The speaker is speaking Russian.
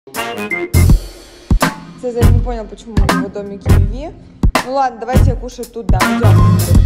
Цезарь не понял, почему у него домики Виви. Ну ладно, давайте я кушать тут, да, идем.